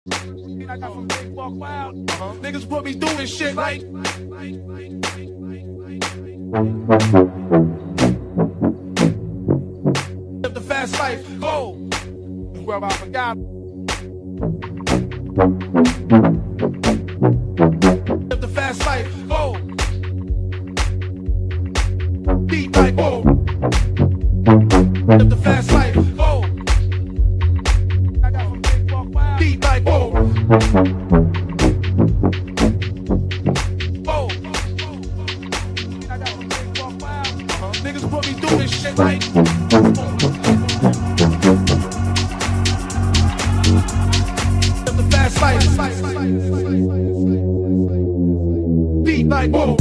I got from Big Walk Wild. Niggas put me doing shit like. Live the fast life, go. Where I forgot. Live the fast life, go. Beat like go. Live the fast life, go. I got from Big Walk Wild. Beat like go. Go. I got from Big Walk Wild. Niggas put me doing shit like. Live the fast life. Beat like go.